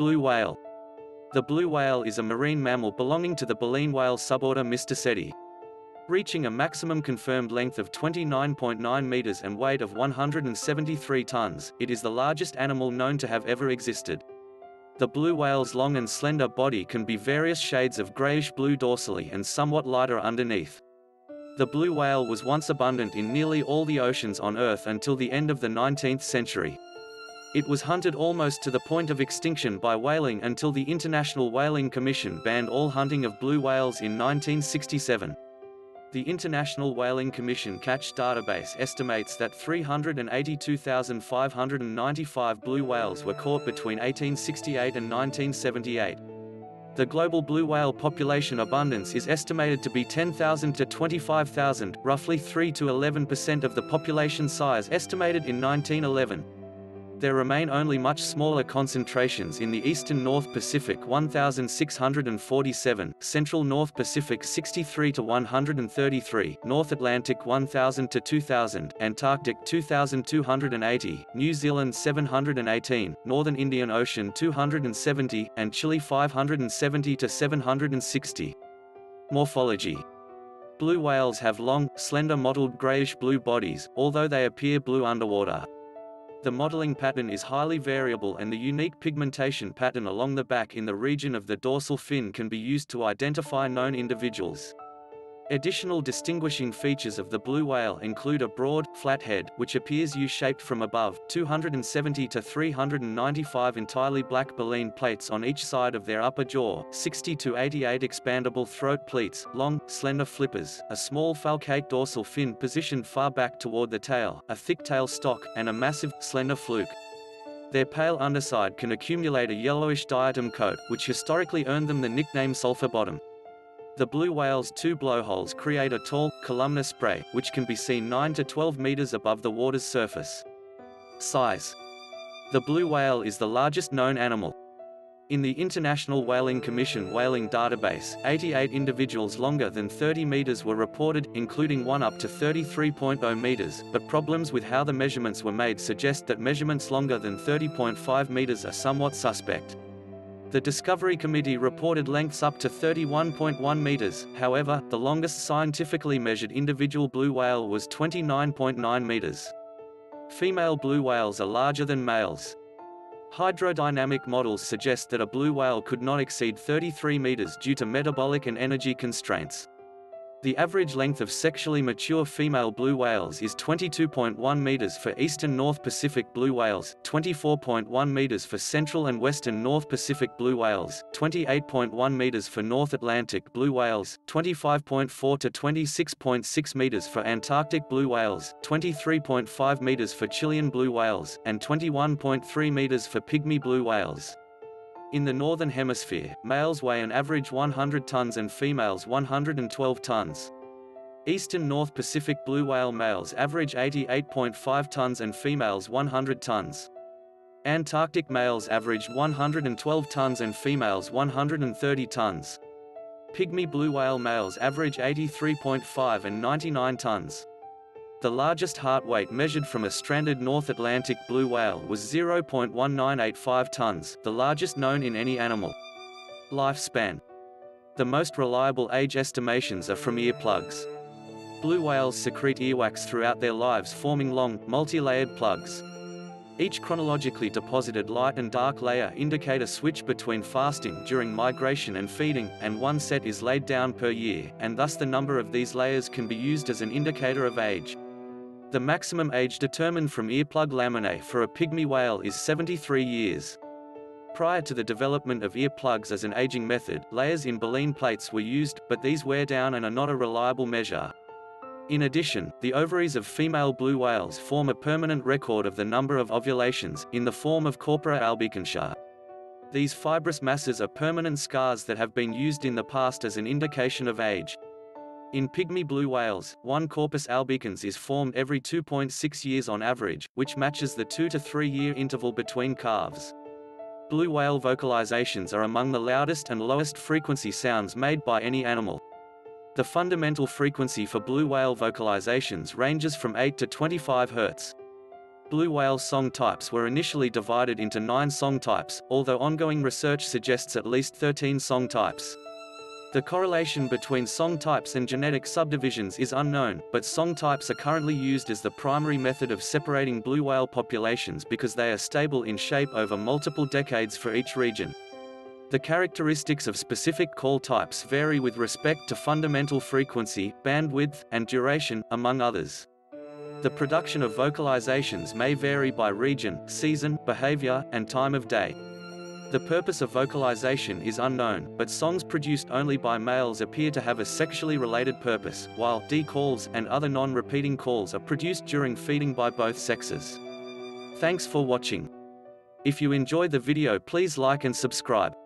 Blue whale. The blue whale is a marine mammal belonging to the baleen whale suborder Mysticeti. Reaching a maximum confirmed length of 29.9 meters and weight of 173 tons, it is the largest animal known to have ever existed. The blue whale's long and slender body can be various shades of grayish-blue dorsally and somewhat lighter underneath. The blue whale was once abundant in nearly all the oceans on Earth until the end of the 19th century. It was hunted almost to the point of extinction by whaling until the International Whaling Commission banned all hunting of blue whales in 1967. The International Whaling Commission Catch Database estimates that 382,595 blue whales were caught between 1868 and 1978. The global blue whale population abundance is estimated to be 10,000 to 25,000, roughly 3 to 11% of the population size estimated in 1911. There remain only much smaller concentrations in the eastern North Pacific 1,647, central North Pacific 63 to 133, North Atlantic 1,000 to 2,000, Antarctic 2,280, New Zealand 718, Northern Indian Ocean 270, and Chile 570 to 760. Morphology. Blue whales have long, slender mottled grayish-blue bodies, although they appear blue underwater. The mottling pattern is highly variable, and the unique pigmentation pattern along the back in the region of the dorsal fin can be used to identify known individuals. Additional distinguishing features of the blue whale include a broad, flat head, which appears U-shaped from above, 270 to 395 entirely black baleen plates on each side of their upper jaw, 60 to 88 expandable throat pleats, long, slender flippers, a small falcate dorsal fin positioned far back toward the tail, a thick tail stalk, and a massive, slender fluke. Their pale underside can accumulate a yellowish diatom coat, which historically earned them the nickname sulfur bottom. The blue whale's two blowholes create a tall, columnar spray, which can be seen 9 to 12 meters above the water's surface. Size. The blue whale is the largest known animal. In the International Whaling Commission whaling database, 88 individuals longer than 30 meters were reported, including one up to 33.0 meters, but problems with how the measurements were made suggest that measurements longer than 30.5 meters are somewhat suspect. The Discovery Committee reported lengths up to 31.1 meters, however, the longest scientifically measured individual blue whale was 29.9 meters. Female blue whales are larger than males. Hydrodynamic models suggest that a blue whale could not exceed 33 meters due to metabolic and energy constraints. The average length of sexually mature female blue whales is 22.1 meters for eastern North Pacific blue whales, 24.1 meters for central and western North Pacific blue whales, 28.1 meters for North Atlantic blue whales, 25.4 to 26.6 meters for Antarctic blue whales, 23.5 meters for Chilean blue whales, and 21.3 meters for pygmy blue whales. In the Northern Hemisphere, males weigh an average 100 tons and females 112 tons. Eastern North Pacific blue whale males average 88.5 tons and females 100 tons. Antarctic males average 112 tons and females 130 tons. Pygmy blue whale males average 83.5 and 99 tons. The largest heart weight measured from a stranded North Atlantic blue whale was 0.1985 tons, the largest known in any animal. Lifespan. The most reliable age estimations are from earplugs. Blue whales secrete earwax throughout their lives, forming long, multi-layered plugs. Each chronologically deposited light and dark layer indicate a switch between fasting during migration and feeding, and one set is laid down per year, and thus the number of these layers can be used as an indicator of age. The maximum age determined from earplug laminae for a pygmy whale is 73 years. Prior to the development of earplugs as an aging method, layers in baleen plates were used, but these wear down and are not a reliable measure. In addition, the ovaries of female blue whales form a permanent record of the number of ovulations, in the form of corpora albicans. These fibrous masses are permanent scars that have been used in the past as an indication of age. In pygmy blue whales, one corpus albicans is formed every 2.6 years on average, which matches the 2 to 3 year interval between calves. Blue whale vocalizations are among the loudest and lowest frequency sounds made by any animal. The fundamental frequency for blue whale vocalizations ranges from 8 to 25 Hz. blue whale song types were initially divided into 9 song types, although ongoing research suggests at least 13 song types. The correlation between song types and genetic subdivisions is unknown, but song types are currently used as the primary method of separating blue whale populations because they are stable in shape over multiple decades for each region. The characteristics of specific call types vary with respect to fundamental frequency, bandwidth, and duration, among others. The production of vocalizations may vary by region, season, behavior, and time of day. The purpose of vocalization is unknown, but songs produced only by males appear to have a sexually related purpose, while D calls and other non-repeating calls are produced during feeding by both sexes. Thanks for watching. If you enjoyed the video, please like and subscribe.